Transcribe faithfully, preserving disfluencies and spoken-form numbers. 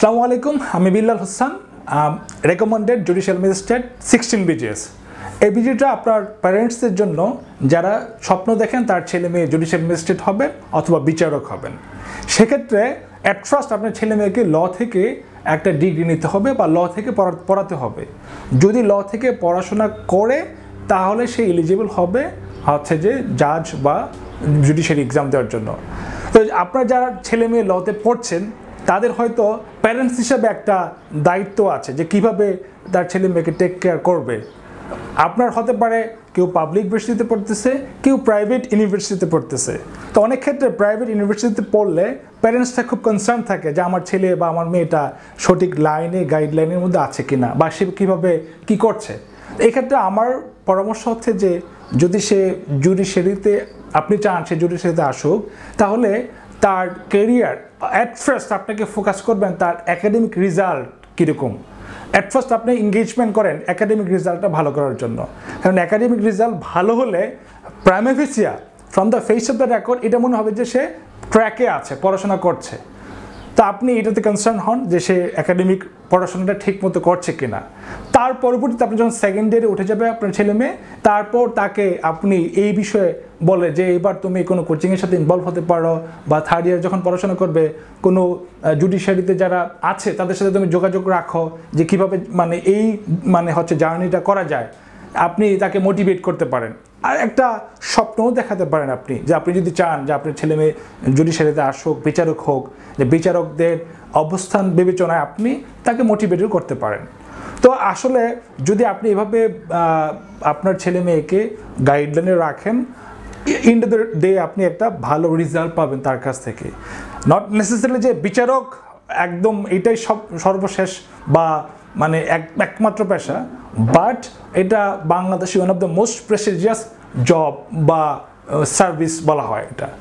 আসসালামু আলাইকুম, আমি Billal Hossain, recommended judicial magistrate sixteen BJS. এই ভিডিওটা আপনার প্যারেন্টসদের জন্য যারা স্বপ্ন দেখেন তার ছেলে মেয়ে জুডিশিয়াল ম্যাজিস্ট্রেট হবেন অথবা বিচারক হবেন। সেক্ষেত্রে অ্যাট ফার্স্ট আপনার ছেলে মেয়েকে ল থেকে একটা ডিগ্রি নিতে হবে বা ল থেকে পড়াতে হবে। যদি ল থেকে পড়াশোনা করে তাহলে সে এলিজিবল হবে হচ্ছে যে জাজ বা জুডিশিয়ারি এক্সাম দেওয়ার জন্য। তো আপনার যারা ছেলে মেয়ে লতে পড়ছেন তাদের হয়তো প্যারেন্টস হিসাবে একটা দায়িত্ব আছে যে কিভাবে তার ছেলে মেয়েকে টেক কেয়ার করবে। আপনার হতে পারে কেউ পাবলিক ইউনিভার্সিটিতে পড়তেছে, কেউ প্রাইভেট ইউনিভার্সিটিতে পড়তেছে। তো অনেক ক্ষেত্রে প্রাইভেট ইউনিভার্সিটিতে পড়লে প্যারেন্টসটা খুব কনসার্ন থাকে যে আমার ছেলে বা আমার মেয়েটা সঠিক লাইনে গাইডলাইনের মধ্যে আছে কিনা বা সে কীভাবে কী করছে। এই ক্ষেত্রে আমার পরামর্শ হচ্ছে যে যদি সে জুডিশিয়ারিতে আপনি চান সে জুডিশিয়ারিতে আসুক, তাহলে তার কেরিয়ার অ্যাট ফার্স্ট আপনাকে ফোকাস করবেন তার একাডেমিক রেজাল্ট কীরকম। অ্যাট ফার্স্ট আপনি এঙ্গেজমেন্ট করেন একাডেমিক রেজাল্টটা ভালো করার জন্য, কারণ একাডেমিক রেজাল্ট ভালো হলে prima facie from the face of the record এটা মনে হবে যে সে ট্র্যাকে আছে, পড়াশোনা করছে। তো আপনি এটাতে কনসার্ন হন যে সে একাডেমিক পড়াশোনাটা ঠিক মতো করছে কিনা। তার পরবর্তীতে আপনি যখন সেকেন্ড ইয়ারে উঠে যাবে আপনার ছেলে মেয়ে, তারপর তাকে আপনি এই বিষয়ে বলে যে এবার তুমি কোনো কোচিংয়ের সাথে ইনভলভ হতে পারো বা থার্ড ইয়ার যখন পড়াশোনা করবে কোনো জুডিশিয়ারিতে যারা আছে তাদের সাথে তুমি যোগাযোগ রাখো যে কীভাবে মানে এই মানে হচ্ছে জার্নিটা করা যায়। আপনি তাকে মোটিভেট করতে পারেন। আর একটা স্বপ্নও দেখাতে পারেন আপনি যে আপনি যদি চান যে আপনার ছেলে মেয়ে জুডিশিয়ারিতে আসুক, বিচারক হোক, যে বিচারকদের অবস্থান বিবেচনায় আপনি তাকে মোটিভেটও করতে পারেন। তো আসলে যদি আপনি এভাবে আপনার ছেলে মেয়েকে গাইডলাইনে রাখেন, ইন দ্য ডে আপনি একটা ভালো রেজাল্ট পাবেন তার কাছ থেকে। নট নেসেসারিলি যে বিচারক একদম এটাই সব সর্বশেষ বা মানে এক একমাত্র পেশা, বাট এটা বাংলাদেশে one of the most prestigious job বা সার্ভিস বলা হয় এটা।